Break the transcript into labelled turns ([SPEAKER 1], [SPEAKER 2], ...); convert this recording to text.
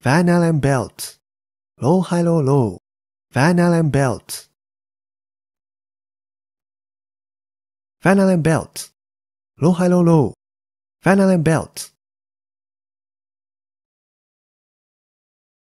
[SPEAKER 1] Van Allen belts. Low, high, low, low. Van Allen belts. Van Allen belts. Low, high, low, low. Van Allen belts.